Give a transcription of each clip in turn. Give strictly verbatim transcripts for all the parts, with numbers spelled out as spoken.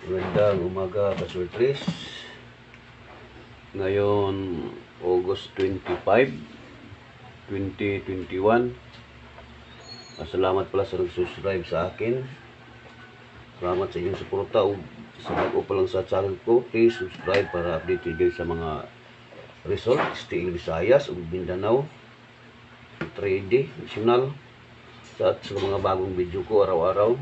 Magandang umaga, kasultris. Ngayon, August twenty-five, twenty twenty-one. Salamat pala sa nag-subscribe sa akin. Salamat sa inyong suporta. Sa bago pa lang sa channel ko, please subscribe para update kayo sa mga result, Stiing Visayas, ug Mindanao, three D, national, at sa mga bagong video ko araw-araw.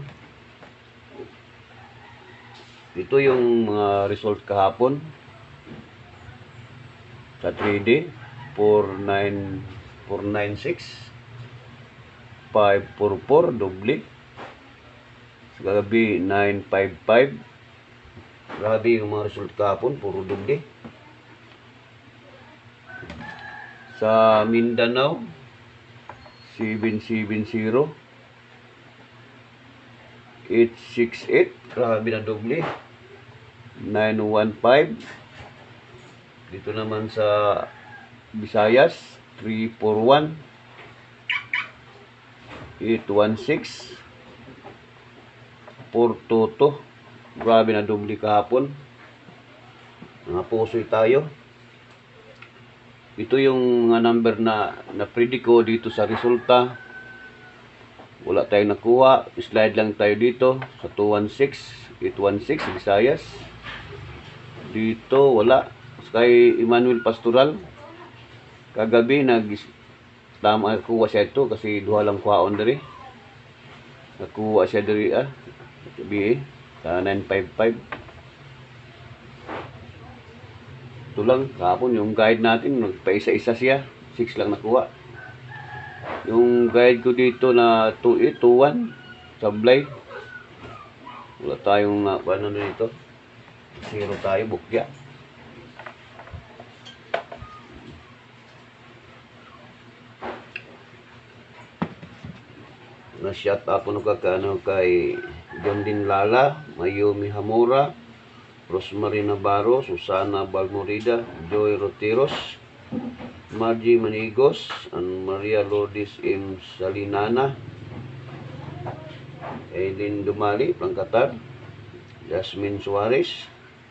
Ito yung mga result kahapon sa three D, four nine six, five four four, doble. Sa gabi, nine five five. Grabe yung mga result kahapon, puro doble. Sa Mindanao, seven seven zero, eight six eight, grabe na doble. nine one five. Dito naman sa Visayas, three four one, eight one six, four two two. Grabe na doble kahapon. Mga pusoy tayo. Ito yung mga number na na-predict ko dito sa resulta. Wala tayong nakuha. Slide lang tayo dito sa two one six, eight one six, Visayas. Dito wala. Kay Emmanuel Pastoral, kagabi nag tama kuha siya ito kasi duha lang kuhaon diri. Nakuha siya diri ah. Sabi sa nine five five. Ito lang kahapon yung guide natin, nagpaisa-isa siya, six lang nakuha. Yung guide ko dito na two eight two one sablay. Wala tayong uh, ano dito. Zero tayo, bukya. Na-shot ako no kakano kay John Din Lala, Mayumi Hamura, Rosemary Navarro, Susana Balmorida, Joy Roteros, Margie Manigos, and Maria Lourdes M. Salinana, Eileen Dumali, Plangkatar, Jasmine Suarez,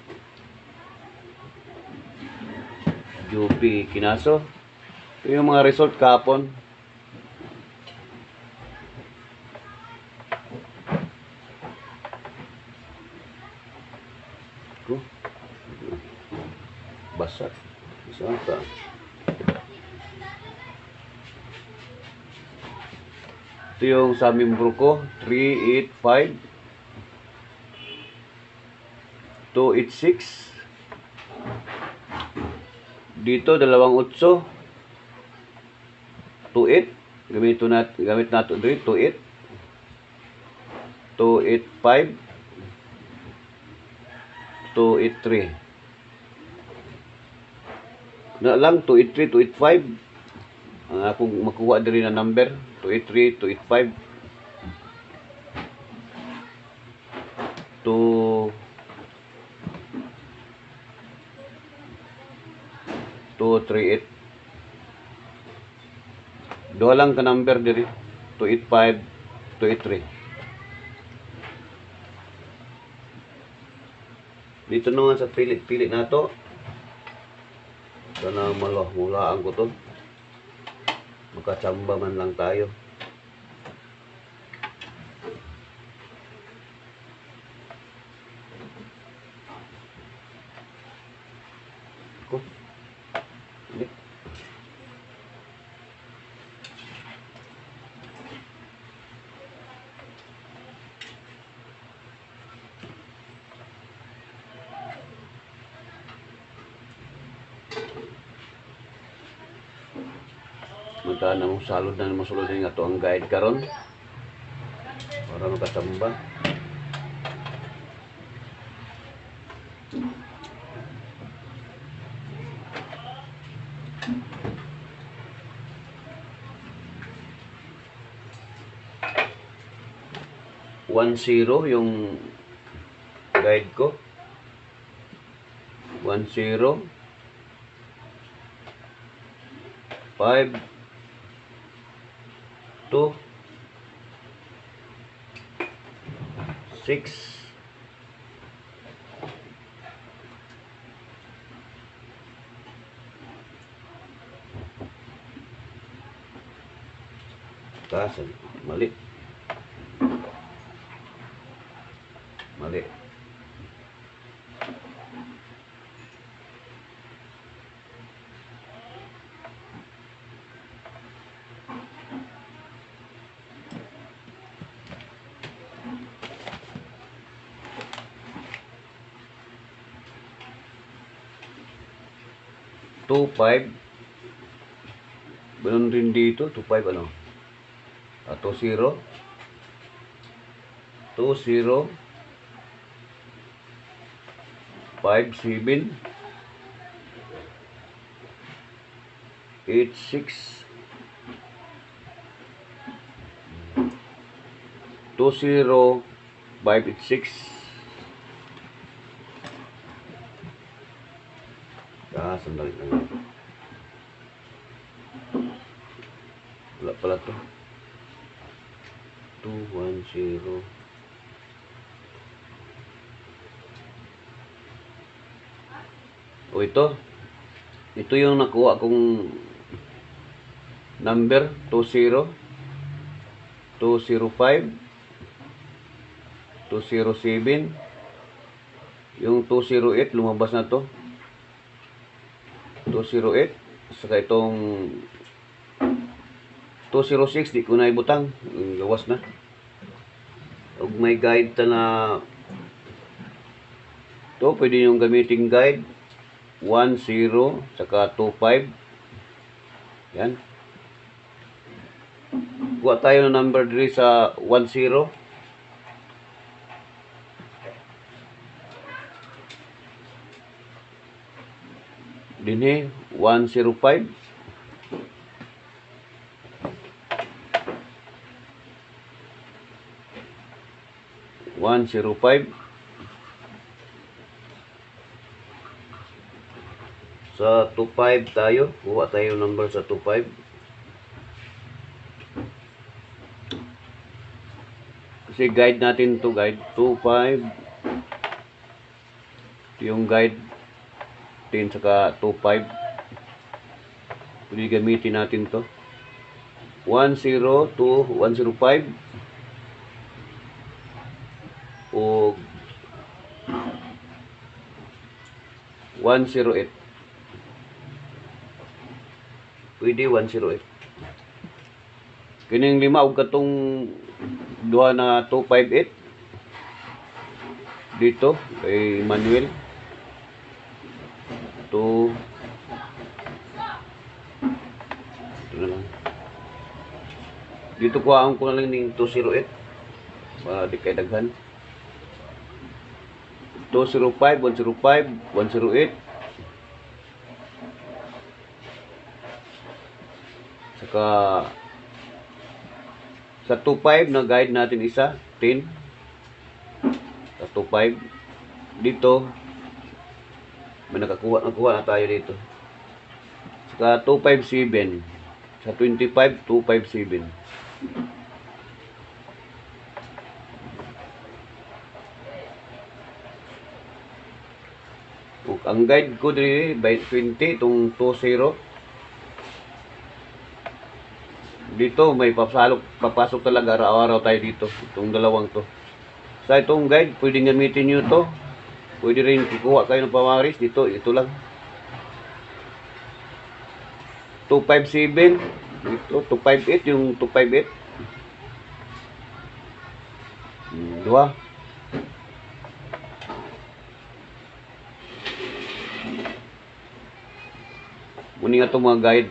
Jupi Kinaso. Ito yung mga result kahapon. Basag. Saan ka? Ito yung sa membro ko, three eight five, two eight six. Dito dalawang utso, two eight. Gamit nat gamit nato dito two eight, two eight five, two eight three. Na lang two eight three, two eight five. Ang akong makuha diri na number, two eight three, two eight five, two two three eight. Dua lang ka number diri, two eight five, two eight three. Dito naman sa pilit-pilit nato. Sana malah-mulaan ko to. Makachamba man lang tayo. Ako. Hindi. Mata na mong salod na masulod nga to ang guide karon para makatamba. One zero yung guide ko. One zero, five, two, six, Kasan, mali. Mali. two five. Ganun rin dito, two five ano? Ah, two zero. two zero. five seven. eight six. two zero. five eight six. Ah, sandali lang. Wala pala to. two one zero. O ito. Ito yung nakuha kong number. two zero. two zero five. two zero seven. Yung two zero eight lumabas na to. two zero eight. Saka itong two zero six di ko na ibutang, gawas na. Ug may guide ta na to, pwede yung gamitin guide one zero saka two five. Yan. Kuha tayo ng number diri sa one zero. Dinhi one zero five. one zero five. Sa two five tayo. Kuha tayo number sa two five. Kasi guide natin to, guide two five. Yung guide ten saka two five. Pwede gamitin natin to. one zero two one zero five. O one zero eight. Pwede one zero eight. Kining lima og katong duha na two five eight. Dito kay Manuel. two Ito na lang. Dito ko ang ko na lang ning two zero eight. Para di kay daghan. two zero five, one zero five, one zero eight. Saka sa two five na guide natin isa, ten. Sa two five. Dito, may nakakuha, nakakuha na tayo dito. Saka two five seven. Sa twenty-five, two five seven. Ang guide ko diri by twenty itong two zero. Dito may papasok papasok talaga araw-araw tayo dito, itong dalawang to. Sa itong guide, pwedeng gamitin niyo to. Pwede rin kukuha kayo ng pamaris dito, ito lang. two five seven, ito two five eight yung two five eight. Hmm, dua. Muni nga itong mga guide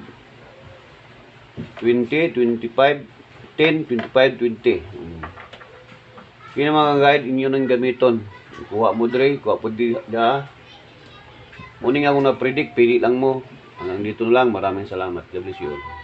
twenty, twenty-five, ten, twenty-five, twenty. Hmm. Kaya mga guide inyo nang gamiton. Kuha mo dre, kuha po di da. Muni nga kung na-predict, pili lang mo. Hanggang dito lang. Maraming salamat. God bless you all.